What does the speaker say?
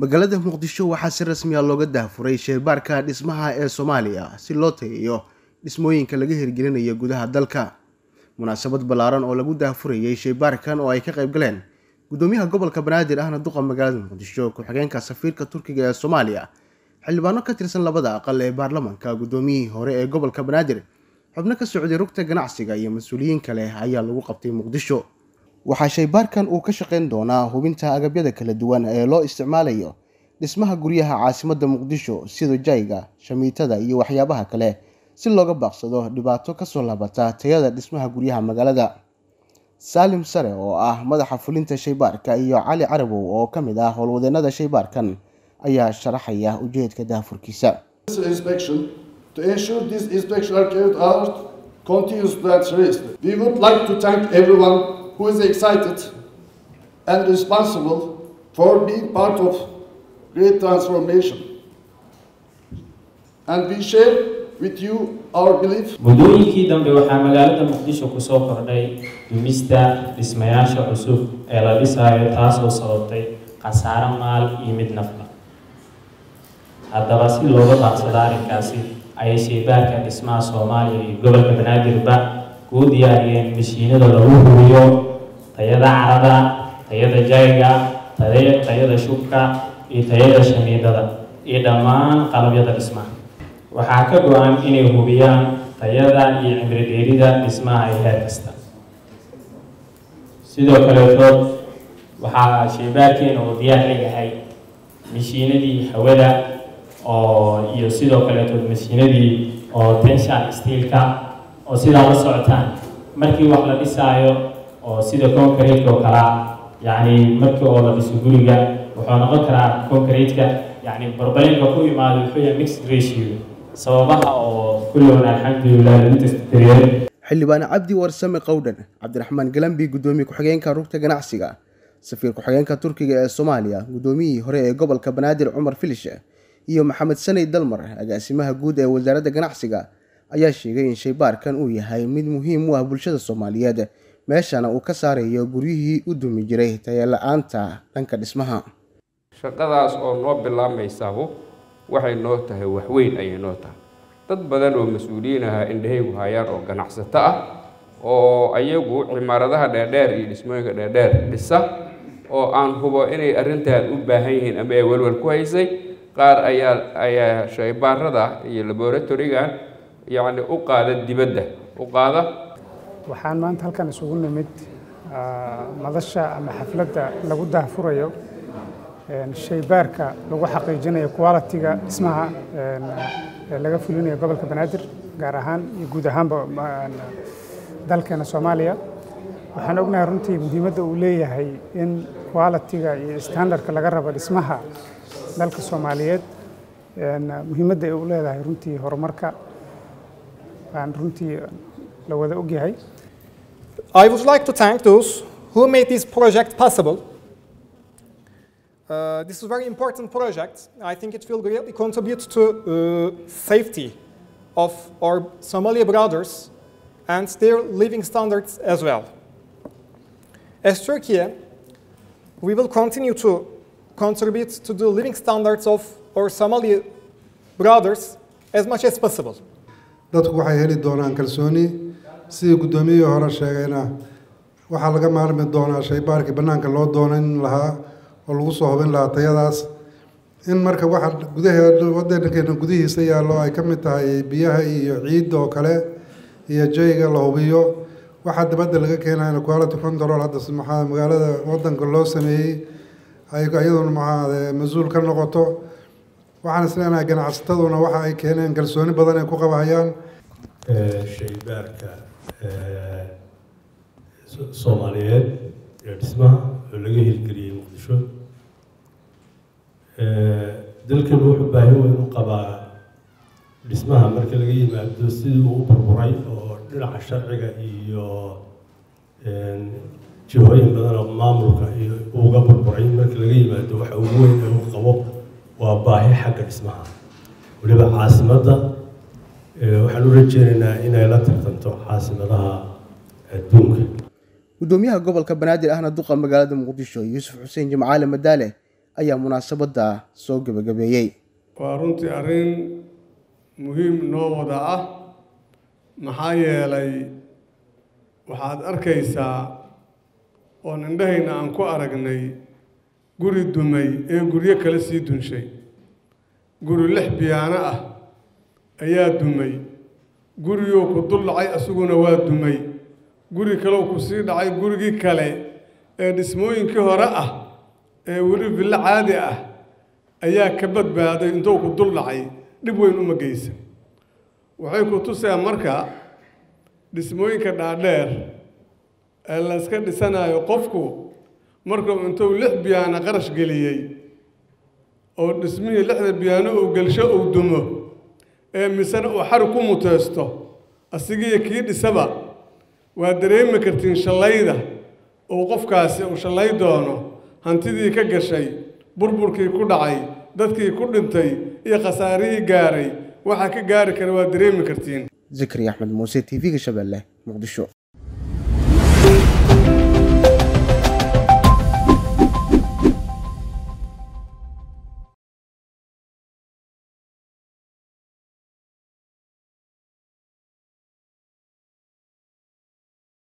magaalada Muqdisho waxaa si rasmi ah looga daafuray shaybaarka dhismaha ee Soomaaliya si loo tayeeyo dhismooyinka laga hirgelinayo gudaha dalka. Munaasabad ballaaran oo lagu daafurayay shaybaarkan oo ay ka qayb galeen gudoomiyaha gobolka Banaadir ahna duqa magaalada Muqdisho ku-xigeenka safiirka Turkiga ee Soomaaliya, xildhibaano ka tirsan labada aqal ee baarlamaanka, gudoomiyihii hore ee gobolka Banaadir, xubno ka socday rugta ganacsiga iyo mas'uuliyiin kale ayaa lagu qabtay Muqdisho. waxaa shaybaarkan uu ka shaqeyn doonaa hubinta agabyada kala duwan ee loo isticmaalayo dhismaha guryaha caasimadda Muqdisho sida jayga, shamiitada iyo waxyaabaha kale si looga baaqsado dhibaato ka soo laabata tayada dhismaha guryaha magaalada. Salim Sare oo ah madaxa fulinta shaybaarka iyo Cali Carabow oo ka mid ah howlwadeennada shaybaarkan ayaa sharaxaya ujeedka daafurkiisa. To ensure this inspection are carried out continuously and seriously. We would like to thank everyone who is excited and responsible for being part of great transformation. And we share with you our belief. Muddooyinkii dambe waxaa magaalada Muqdisho ku soo kordhay dhimista dhismayaasha cusub ee la dhisayo taasoo sababtay khasaare maal iyo mid nafla. Haddaba si looga baaqsado arrinkaasi ayay shaybaarka dhismaha Soomaaliya iyo gobolka Banaadirba ku diyaariyeen mishiinada lagu hubiyo tayada carada, tayada jayga, tayada shubka iyo tayada shamiidada iyo dhammaan qalabyada dhismaha. waxaa ka go'an inay hubiyaan tayada iyo cimri dheerida dhismaha ay heer kasta. sidoo kale waxaa shaybaarkeena uu diyaar leeyahay mishiinadii hawada iyo sidoo kale mishiinadii tension steelka oo sidaa la socotaan markii wax la dhisaayo oo sida concrete oo kala markii oo la dhiso guriga wuxuu noqon karaa concrete-ka barbarinka ku yimaado wuxuu yahay mixed ratio sababaha oo kulligood alxamdulillah lagu testiyay. xildhibaan Cabdi Warsame Qowdhan, Cabdiraxmaan Galambi, gudoomiye ku-xigeenka rugta ganacsiga, safiir ku-xigeenka Turkiga ee Soomaaliya, gudoomiyihii hore ee gobolka Banaadir Cumar Filishe iyo Maxamed Sanay Dalmar, agaasimaha guud ee wasaaradda ganacsiga, ayaa sheegay in shaybaarkan uu yahay mid muhiim u ah bulshada Soomaaliyeed, meeshana uu ka saarayo guryihii u dumi jiray tayo la'aanta dhanka dhismaha. shaqadaas oo noo bilaamaysaabo waxay noo tahay wax weyn ay noo tahay. dad badan oo mas'uuliyiin ah indhahaygu hayaan oo ganacsato ah oo ayagu cimaaradaha dheerdheer iyo dhismooyinka dheerdheer dhisa oo aan hubo inay arrintan u baahan yihiin ama ay walwal ku haysay. qaar ayaa shaybaarada iyo laboratory-ga u qaada dibadda u qaada. waxaan maanta halkan isugu nimid madasha ama xafladda lagu daafurayo shaybaarka lagu xaqiijinayo quality-ga dhismaha laga fulinayo gobolka Banaadir gaar ahaan iyo guud ahaanba dalkeena Soomaaliya. waxaan ognahay runtii muhiimadda uu leeyahay in quality-ga iyo standardka laga rabo dhismaha dalka Soomaaliyeed muhiimadda ay u leedahay runtii horumarka aan runtii la wada ogyahay. I would like to thank those who made this project possible. This is a very important project. I think it will greatly contribute to safety of our Somali brothers and their living standards as well. As Turkey, we will continue to contribute to the living standards of our Somali brothers as much as possible. dadku waxay heli doonaan kalsooni sidii gudoomiyihii hore sheegayna waxaa laga maarmi doonaa shaybaarkii bannaanka loo doonan lahaa oo lagu soo hubin lahaa tayadaas in marka waxa waddankeena gudihiisa yaallo ay ka mid tahay biyaha iyo ciidda oo kale iyo jayga la hubiyo waxaa dibadda laga keenayo quality control hadda magaalada waddanka loo sameeyey iyaduna mas-uul ka noqoto. waxaan isleenahay ganacsataduna waxa ay keeneen kalsooni badan ay ku qabayaan. shaybaarka Soomaaliyeed ee dhismaha oo laga hirgeliyay Muqdisho dalkan wuxuu baahi weyn u qabaa dhismaha marka laga yimaado sidii uu u burburay oo dhinaca sharciga iyo jihooyin badan oo maamulka iyo uga burburay marka laga yimaado waxa ugu weyn ee uu qabo waa baahi xagga dhismaha waliba caasimadda. waxaan u rajeynaynaa inay la tartanto caasimadaha adduunka. gudoomiyaha gobolka Banaadir ahna duqa magaalada Muqdisho Yuusuf Xuseen Jimcaale Madaale ayaa munaasabadda soo gabagabeeyey. waa runtii arrin muhiim noo wada ah maxaa yeelay waxaad arkaysaa oo indhahayna aan ku aragnay guri dumay ee guryo kale sii dunshay guri 6 biyaano ah ayaa dumay guriyoo ku dul dhacay asaguna waa dumay guri kale ku sii dhacay gurigii kale ee dhismooyinkii hore ah ee weli villa caadi ah ayaa ka badbaaday intuu ku dul dhacay dhib weyn uma geysan waxay ku tusayaan marka dhismooyinka dhaadheer ee la iska dhisanayo qofku markuu intuu 6 biyaano qarash geliyey oo dhismihii 6 biyaano uu galsho uu dumo ee misana uu xar ku muteysto asigii kii dhisaba waa dareemi kartiin shalayda oo qofkaasi uu shalay doono hantidii ka gashay burburkii ku dhacay dadkii ku dhintay iyo khasaarihii gaaray waxa ka gaari kara waa dareemi kartiin. Zikri Ahmed Muuse, TV-ga Shabeelle, Muqdisho.